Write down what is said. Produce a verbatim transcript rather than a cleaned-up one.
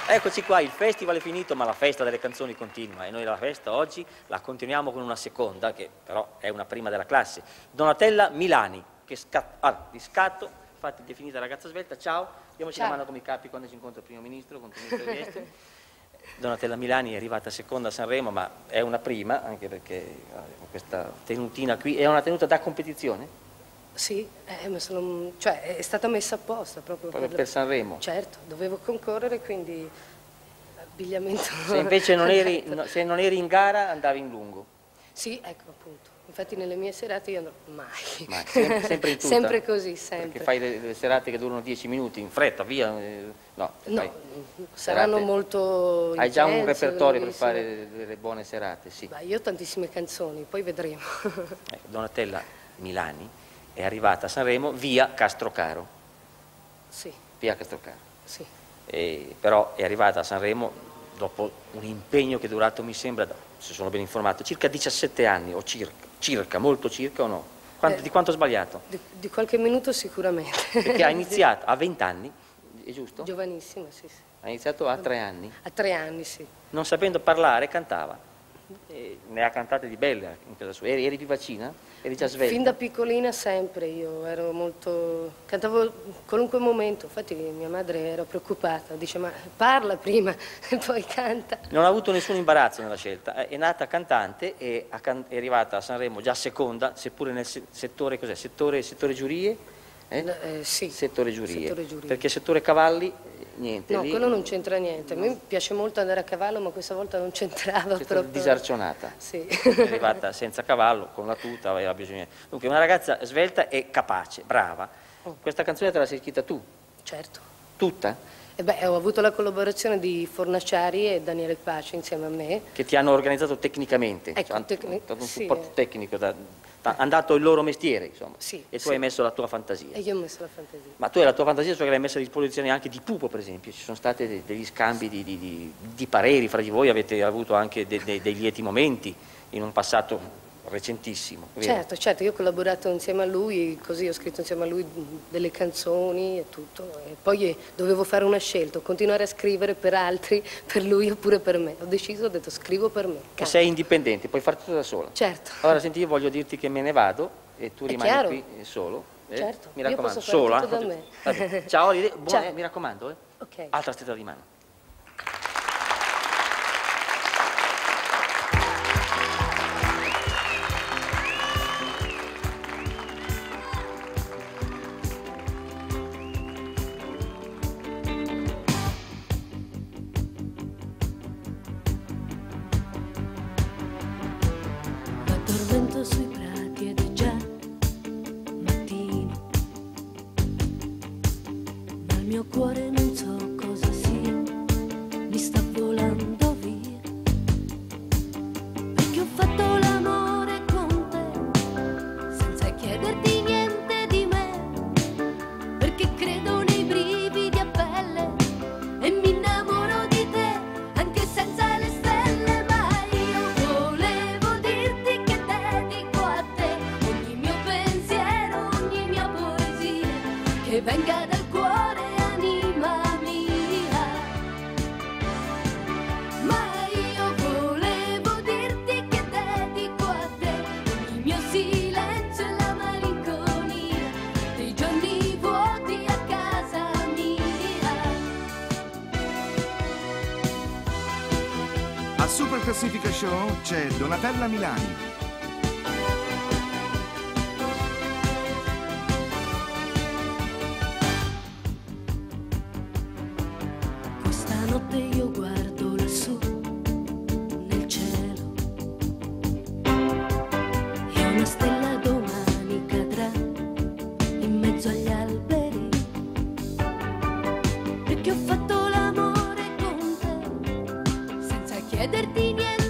Eccoci qua, il festival è finito, ma la festa delle canzoni continua e noi la festa oggi la continuiamo con una seconda, che però è una prima della classe. Donatella Milani, che scat ah, di scatto, infatti definita ragazza svelta. Ciao, diamoci la mano come i capi quando ci incontra il primo ministro, con il ministro degli esteri. Donatella Milani è arrivata seconda a Sanremo, ma è una prima, anche perché questa tenutina qui è una tenuta da competizione? Sì, eh, ma sono, cioè, è stata messa apposta proprio, proprio per, per Sanremo. Certo, dovevo concorrere, quindi abbigliamento. Se invece non eri, no, se non eri in gara andavi in lungo. Sì, ecco appunto. Infatti nelle mie serate io andrò mai. mai sempre, sempre in tutta? Sempre così, sempre. Perché fai le, le serate che durano dieci minuti, in fretta, via? Eh, no, no fai saranno serate. molto Hai già un intense, repertorio per fare delle buone serate, sì. Beh, io ho tantissime canzoni, poi vedremo. Ecco, Donatella Milani è arrivata a Sanremo via Castrocaro. Sì. Via Castrocaro. Sì. E, però è arrivata a Sanremo dopo un impegno che è durato, mi sembra, se sono ben informato, circa diciassette anni, o circa, circa, molto circa o no? Quanto, eh, di quanto ho sbagliato? Di, di qualche minuto sicuramente. Perché ha iniziato a venti anni, è giusto? Giovanissima, sì, sì. Ha iniziato a tre anni? A tre anni, sì. Non sapendo parlare, cantava. E ne ha cantate di belle in casa sua. Eri, eri vivacina? Eri già svelta? Fin da piccolina sempre, io ero molto... cantavo in qualunque momento, infatti mia madre era preoccupata, dice ma parla prima e poi canta. Non ha avuto nessun imbarazzo nella scelta, è nata cantante e è arrivata a Sanremo già seconda, seppure nel settore, cos'è? Settore, settore giurie? Eh? Eh, sì. Settore giurie. Settore giurie. Perché settore cavalli, niente. No, lì, quello non c'entra niente. A me piace molto andare a cavallo, ma questa volta non c'entrava proprio. Disarcionata. Sì. È arrivata senza cavallo, con la tuta, aveva bisogno. Dunque, una ragazza svelta e capace, brava. Questa canzone te la sei scritta tu? Certo. Tutta? E beh, ho avuto la collaborazione di Fornaciari e Daniele Pace insieme a me. Che ti hanno organizzato tecnicamente. Ecco, cioè, tecni hanno dato un sì. supporto tecnico, da, da, hanno dato il loro mestiere, insomma. Sì, e tu sì. hai messo la tua fantasia. E io ho messo la fantasia. Ma tu hai la tua fantasia, cioè che l'hai messa a disposizione anche di Pupo, per esempio. Ci sono stati de degli scambi di, di, di, di pareri fra di voi, avete avuto anche de de dei lieti momenti in un passato recentissimo. Vero? Certo, certo, io ho collaborato insieme a lui, così ho scritto insieme a lui delle canzoni e tutto. E poi dovevo fare una scelta, continuare a scrivere per altri, per lui oppure per me. Ho deciso, ho detto scrivo per me. Che sei indipendente, puoi fare tutto da sola. Certo. Allora senti, io voglio dirti che me ne vado e tu È rimani chiaro. qui solo. Eh? Certo, mi io raccomando, posso fare sola. tutto da me. Vabbè. Ciao, Olivia. Buon, Ciao. Eh, mi raccomando, eh. Ok. Altra stretta di mano. M'addormento sui prati ed è già mattino, ma il mio cuore non so cosa sia, mi sta volando via, perché ho fatto l'amore con te, senza chiederti niente di me, perché credo nei brividi a pelle e mi innamoro di te, anche senza le stelle, ma io volevo dirti che dedico a te ogni mio pensiero, ogni mia poesia, che venga dal cuore, anima mia. Ma io volevo dirti che dedico a te ogni mio silenzio e la malinconia dei giorni vuoti a casa mia. Al Super Classifica Show c'è Donatella Milani. Questa notte io guardo lassù nel cielo e una stella domani cadrà in mezzo agli alberi, perché ho fatto l'amore con te senza chiederti niente